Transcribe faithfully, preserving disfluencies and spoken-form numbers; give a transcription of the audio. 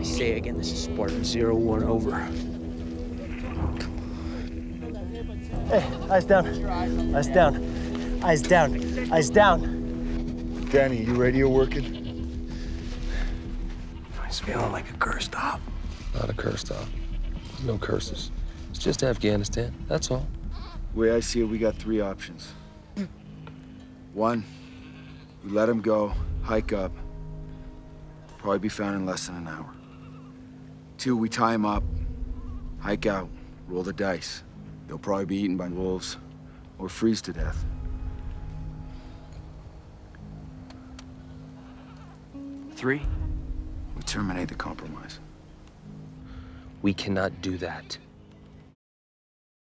say again, this is Spartan zero one over. Hey, eyes down. Eyes down. Eyes down. Eyes down. Danny, you radio working? It's feeling like a cursed op. Not a cursed op. There's no curses. It's just Afghanistan, that's all. The way I see it, we got three options. One, we let him go, hike up. Probably be found in less than an hour. Two, we tie him up, hike out, roll the dice. They'll probably be eaten by wolves or freeze to death. Three? We terminate the compromise. We cannot do that.